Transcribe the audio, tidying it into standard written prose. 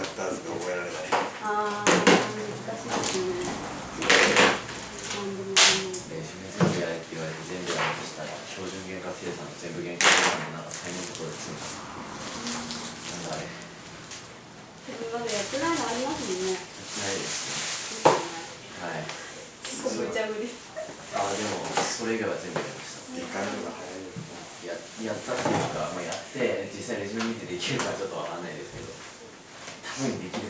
ャラクターズが覚えられない。 ああ、難しいですね。 練習で全部やれって言われて全部やろうとしたら標準原価生産の全部原価生産のなんか最後のところで済む。なんだあれ。 まだやってないのありますもんね。 ないですね。はい。 無茶ぶり。 ああ、でもそれ以外は全部やりました。 理解度が早いよね。 やったっていうか、まあ、やって実際レジュメ見てできるかはちょっとわかんないですけど、多分できる